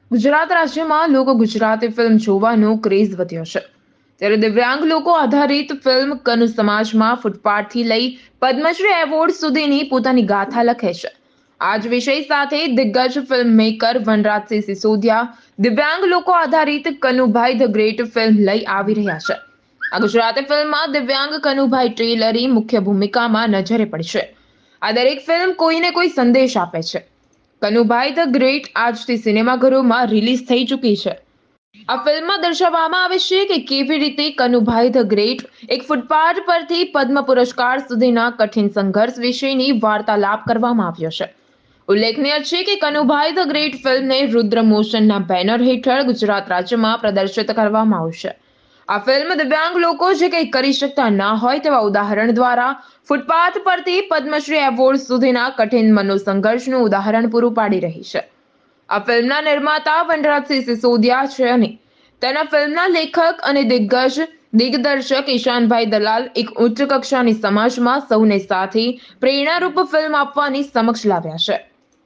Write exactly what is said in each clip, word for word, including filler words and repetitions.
ગુજરાત રાજ્યમાં લોકો ગુજરાતી ફિલ્મ જોવાનો ક્રેઝ વધ્યો છે ત્યારે દિવ્યાંગ લોકો આધારિત ફિલ્મ કનુ સમાજમાં ફૂટપાથથી લઈ પદ્મશ્રી એવોર્ડ સુધીની પોતાની ગાથા લખે છે। આ જ વિષય સાથે દિગ્ગજ ફિલ્મ મેકર વનરાજસિંહ સિસોદિયા દિવ્યાંગ લોકો આધારિત કનુભાઈ ધ ગ્રેટ ફિલ્મ લઈ આવી રહ્યા છે। આ ગુજરાતી ફિલ્મમાં દિવ્યાંગ કનુભાઈ ટ્રેલરી મુખ્ય ભૂમિકામાં નજરે પડશે। આ દરેક ફિલ્મ કોઈને કોઈ સંદેશ આપે છે। કનુભાઈ ધ ગ્રેટ આજથી સિનેમાઘરોમાં રિલીઝ થઈ ચૂકી છે। આ ફિલ્મમાં દર્શાવવામાં આવે છે કે કેવી રીતે કનુભાઈ ધ ગ્રેટ એક ફૂટપાથ પરથી પદ્મ પુરસ્કાર સુધીના કઠિન સંઘર્ષ વિશેની વાર્તાલાપ કરવામાં આવ્યો છે। ઉલ્લેખનીય છે કે કનુભાઈ ધ ગ્રેટ ફિલ્મને રુદ્ર મોશનના બેનર હેઠળ ગુજરાત રાજ્યમાં પ્રદર્શિત કરવામાં આવશે। આ ફિલ્મ દિવ્યાંગ લોકો જે કંઈ કરી શકતા ના હોય તેવા ઉદાહરણ દ્વારા ફૂટપાથ પરથી પદ્મશ્રી એવોર્ડ સુધીના કઠિન મનોસંઘર્ષનું ઉદાહરણ પૂરું પાડી રહી છે। આ ફિલ્મના નિર્માતા વનરાજસિંહ સિસોદિયા છે અને તેના ફિલ્મના લેખક અને દિગ્ગજ દિગ્દર્શક ઈશાનભાઈ દલાલ એક ઉચ્ચ કક્ષાની સમાજમાં સૌને સાથી પ્રેરણારૂપ ફિલ્મ આપવાની સમક્ષ લાવ્યા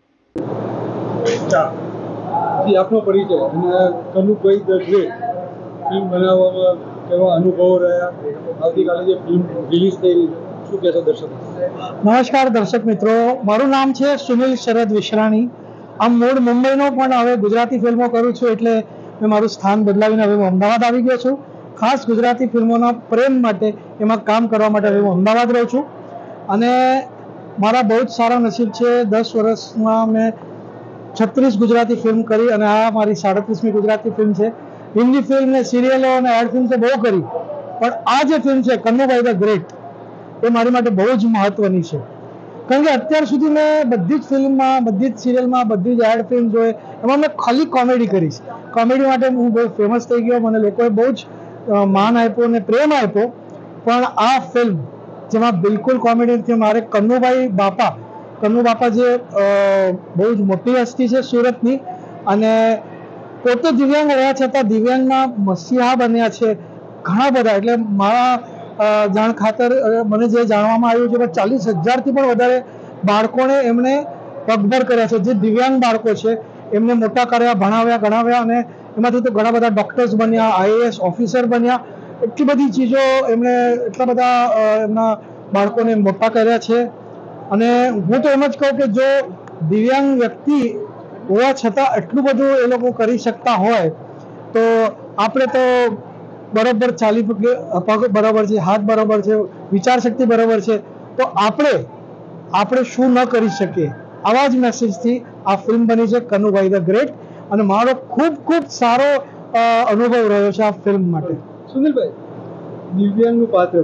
છે। આપનો પરિચય અને કનુભાઈ ધ ગ્રેટ ફિલ્મ બનાવવામાં કેવા અનુભવો રહ્યા, આવતીકાલે જે ફિલ્મ રિલીઝ થઈ રહી શું કહેશો દર્શકો? નમસ્કાર દર્શક મિત્રો, મારું નામ છે સુનિલ શરદ વિશ્રાણી। આમ મૂળ મુંબઈનો પણ હવે ગુજરાતી ફિલ્મો કરું છું એટલે મેં મારું સ્થાન બદલાવીને હવે હું અમદાવાદ આવી ગયો છું। ખાસ ગુજરાતી ફિલ્મોના પ્રેમ માટે એમાં કામ કરવા માટે હવે હું અમદાવાદ રહું છું અને મારા બહુ જ સારા નસીબ છે। દસ વર્ષમાં મેં છત્રીસ ગુજરાતી ફિલ્મ કરી અને આ મારી સાડત્રીસમી ગુજરાતી ફિલ્મ છે। હિન્દી ફિલ્મ ને સિરિયલો અને એડ ફિલ્મ તો બહુ કરી, પણ આ જે ફિલ્મ છે કનુભાઈ ધ ગ્રેટ એ મારી માટે બહુ જ મહત્વની છે। કારણ કે અત્યાર સુધી મેં બધી જ ફિલ્મમાં, બધી જ સિરિયલમાં, બધી જ એડ ફિલ્મ જોઈ, એમાં મેં ખાલી કોમેડી કરી છે। કોમેડી માટે હું બહુ ફેમસ થઈ ગયો, મને લોકોએ બહુ જ માન આપ્યો અને પ્રેમ આપ્યો, પણ આ ફિલ્મ જેમાં બિલકુલ કોમેડી નથી। મારે કનુભાઈ બાપા કનુ બાપા જે બહુ જ મોટી હસ્તી છે સુરતની અને પોતે દિવ્યાંગ રહ્યા છતાં દિવ્યાંગના મસીહા બન્યા છે ઘણા બધા। એટલે મારા જાણ ખાતર મને જે જાણવામાં આવ્યું છે કે ચાલીસ હજારથી પણ વધારે બાળકોને એમણે પગભર કર્યા છે। જે દિવ્યાંગ બાળકો છે એમને મોટા કર્યા, ભણાવ્યા, ગણાવ્યા અને એમાંથી તો ઘણા બધા ડૉક્ટર્સ બન્યા, આઈએએસ ઓફિસર બન્યા। એટલી બધી ચીજો એમણે, એટલા બધા એમના બાળકોને મોટા કર્યા છે। અને હું તો એમ જ કહું કે જો દિવ્યાંગ વ્યક્તિ હોવા છતાં એટલું બધું એ લોકો કરી શકતા હોય તો આપણે તો બરાબર ચાલી પગ બરાબર છે, હાથ બરાબર છે, વિચાર શક્તિ બરાબર છે, તો આપણે આપણે શું ન કરી શકીએ? આવા જ મેસેજથી આ ફિલ્મ બની છે કનુભાઈ ધ ગ્રેટ અને મારો ખૂબ ખૂબ સારો અનુભવ રહ્યો છે આ ફિલ્મ માટે। સુનિલભાઈ, દિવ્યાંગનું પાત્ર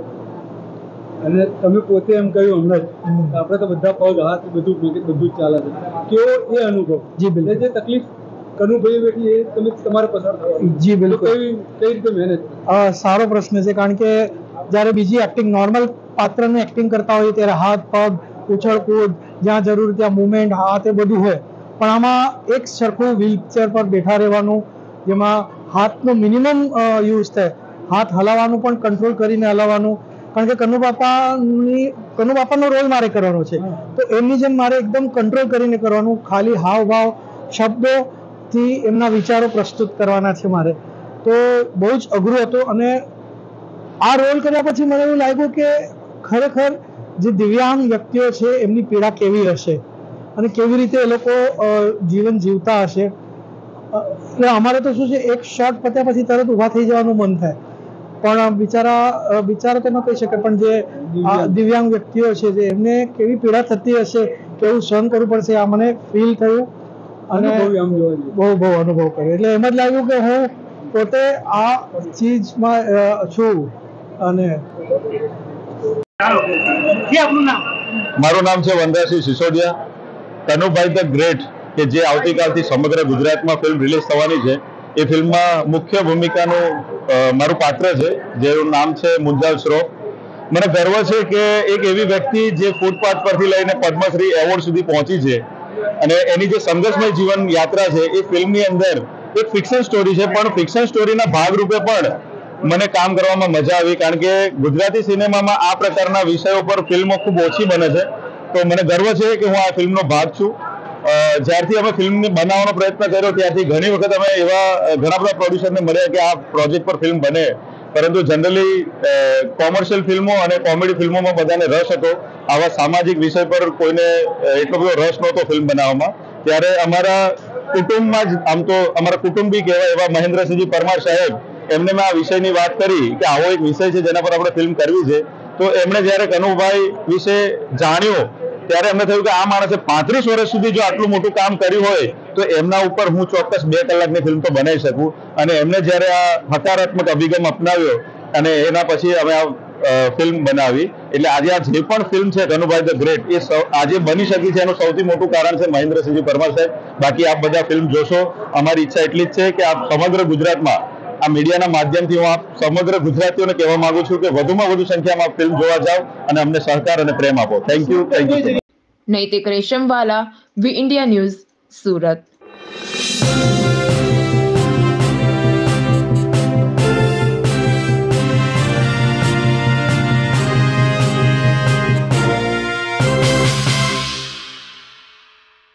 અને તમે પોતે એમ કહ્યું હમણાં જ આપણે તો બધા પગ હાથ બધું બધું જ ચાલે છે, કેવો એ અનુભવ? જી બિલકુલ। જે તકલીફ કનુભાઈ બેઠી એ તમે તમારે પસાર થવા? જી બિલકુલ। કઈ કઈ રીતે મહેનત? સારો પ્રશ્ન છે, કારણ કે જ્યારે બીજી એક્ટિંગ નોર્મલ પાત્રની એક્ટિંગ કરતા હોય ત્યારે હાથ પગ ઉછળકૂદ, જ્યાં જરૂર ત્યાં મુવમેન્ટ, હાથ એ બધું હોય, પણ આમાં એક સરખું વ્હીલચેર પર બેઠા રહેવાનું, જેમાં હાથનો મિનિમમ યુઝ થાય, હાથ હલાવવાનું પણ કંટ્રોલ કરીને હલાવવાનું। કારણ કે કનુ બાપાની કનુ બાપાનો રોલ મારે કરવાનો છે, તો એમની જેમ મારે એકદમ કંટ્રોલ કરીને કરવાનું, ખાલી હાવભાવ શબ્દોથી એમના વિચારો પ્રસ્તુત કરવાના છે મારે। તો બહુ જ અઘરું હતું અને આ રોલ કર્યા પછી મને એવું લાગ્યું કે ખરેખર જે દિવ્યાંગ વ્યક્તિઓ છે એમની પીડા કેવી હશે અને કેવી રીતે એ લોકો જીવન જીવતા હશે। એટલે અમારે તો શું છે, એક શોટ પત્યા પછી તરત ઊભા થઈ જવાનું મન થાય, પણ બિચારા બિચારા તો ન કહી શકે, પણ જે દિવ્યાંગ વ્યક્તિઓ છે જે એમને કેવી પીડા થતી હશે, કેવું સહન કરવું પડશે, આ મને ફીલ થયું અને બહુ બહુ અનુભવ કર્યો। એટલે એમ જ લાગ્યું કે હું પોતે આ ચીજમાં છું। અને મારું નામ છે વનરાજસિંહ સિસોદિયા। કનુભાઈ ધ ગ્રેટ કે જે આવતીકાલથી સમગ્ર ગુજરાતમાં ફિલ્મ રિલીઝ થવાની છે, એ ફિલ્મમાં મુખ્ય ભૂમિકાનું મારું પાત્ર છે જેનું નામ છે મુંજાલ શ્રોફ। મને ગર્વ છે કે એક એવી વ્યક્તિ જે ફૂટપાથ પરથી લઈને પદ્મશ્રી એવોર્ડ સુધી પહોંચી છે અને એની જે સંઘર્ષમય જીવન યાત્રા છે એ ફિલ્મની અંદર એક ફિક્શન સ્ટોરી છે, પણ ફિક્શન સ્ટોરીના ભાગરૂપે પણ મને કામ કરવામાં મજા આવી, કારણ કે ગુજરાતી સિનેમામાં આ પ્રકારના વિષયો પર ફિલ્મો ખૂબ ઓછી બને છે। તો મને ગર્વ છે કે હું આ ફિલ્મનો ભાગ છું જ્યારથી અમે ફિલ્મને બનાવવાનો પ્રયત્ન કર્યો ત્યારથી ઘણી વખત અમે એવા ઘણા બધા પ્રોડ્યુસરને મળ્યા કે આ પ્રોજેક્ટ પર ફિલ્મ બને, પરંતુ જનરલી કોમર્શિયલ ફિલ્મો અને કોમેડી ફિલ્મોમાં બધાને રસ હતો. આવા સામાજિક વિષય પર કોઈને એટલો બધો રસ નહોતો ફિલ્મ બનાવવામાં. ત્યારે અમારા કુટુંબમાં જ, આમ તો અમારા કુટુંબી કહેવાય એવા મહેન્દ્રસિંહજી પરમાર સાહેબ, એમને મેં આ વિષયની વાત કરી કે આવો એક વિષય છે જેના પર આપણે ફિલ્મ કરવી છે. તો એમણે જ્યારે કનુભાઈ વિશે જાણ્યું ત્યારે એમને થયું કે આ માણસે પાંત્રીસ વર્ષ સુધી જો આટલું મોટું કામ કર્યું હોય તો એમના ઉપર હું ચોક્કસ બે કલાકની ફિલ્મ તો બનાવી શકું. અને એમને જ્યારે આ હકારાત્મક અભિગમ અપનાવ્યો અને એના પછી અમે આ ફિલ્મ બનાવી. એટલે આજે આ જે પણ ફિલ્મ છે કનુભાઈ ધ ગ્રેટ, એ આજે બની શકી છે એનું સૌથી મોટું કારણ છે મહેન્દ્રસિંહજી પરમાર સાહેબ. બાકી આપ બધા ફિલ્મ જોશો. અમારી ઈચ્છા એટલી જ છે કે આપ સમગ્ર ગુજરાતમાં આ મીડિયાના માધ્યમથી હું આપ સમગ્ર ગુજરાતીઓને કહેવા માંગુ છું કે વધુમાં વધુ સંખ્યામાં ફિલ્મ જોવા જાઓ અને અમને સહકાર અને પ્રેમ આપો. Thank you thank you Naitik Reshamwala, V India news, Surat.